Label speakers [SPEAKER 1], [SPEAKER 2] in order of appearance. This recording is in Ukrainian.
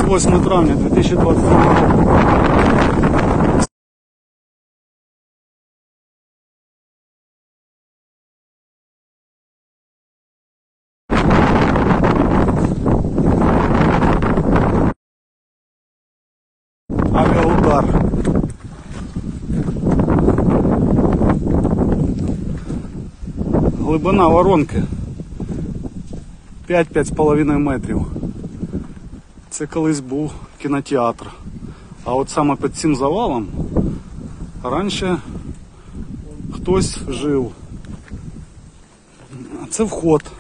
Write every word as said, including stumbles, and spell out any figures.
[SPEAKER 1] восьме травня дві тисячі двадцять другого року. Авіаудар. Глибина воронки п'ять-п'ять з половиною метрів. Це колись був кінотеатр. А от саме під цим завалом раніше хтось жив. Це вход.